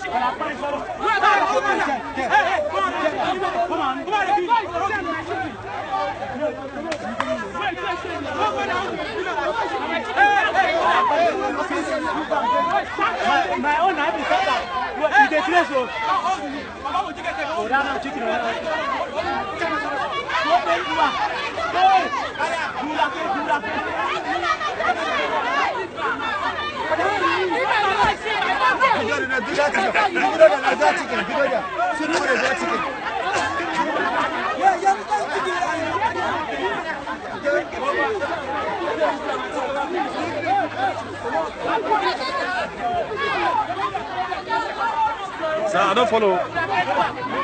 My own I be better. You dey place o. Oh, that now chicken. Sir, I don't follow.